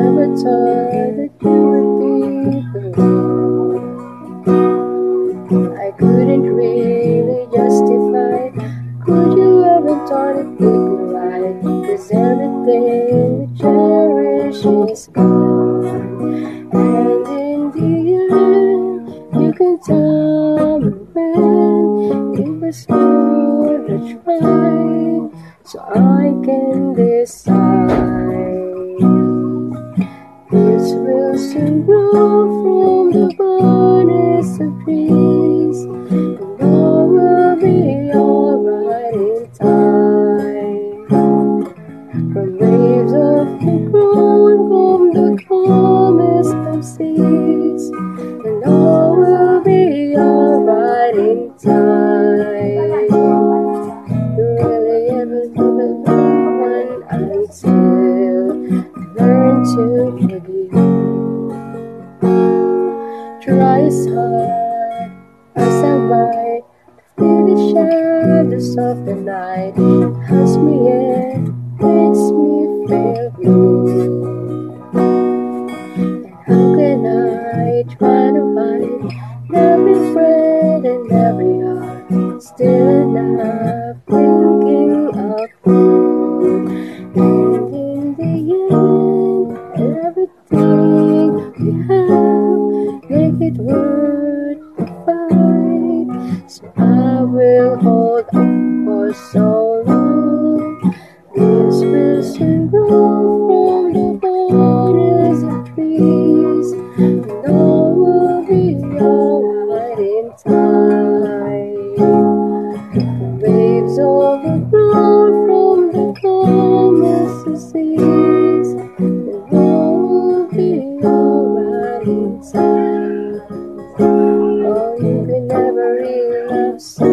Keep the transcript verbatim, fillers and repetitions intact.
never thought that you would be the one. I couldn't really justify. Could you ever thought it would be right? 'Cause everything we cherish is gone. And in the end, you can tell me when it was all that's right, so I can decide. This will soon grow from the bonus of trees, and all will be alright in time. From waves of the grown come the calmest of seas, and all will be alright in time. You really ever feel the one until you learn to forgive. Try as hard as I might to feel the shadows of the night. It hurts me and makes me feel blue. And how can I try to find every breath and every heart still enough thinking of you? And in the end, everything we have make it worth the fight. So I will hold on for so long. This will soon grow from the borders of trees, and all will be alright in time. The waves overflow from the calmest of seas, and all will be alright in time. Oh, you can never really love someone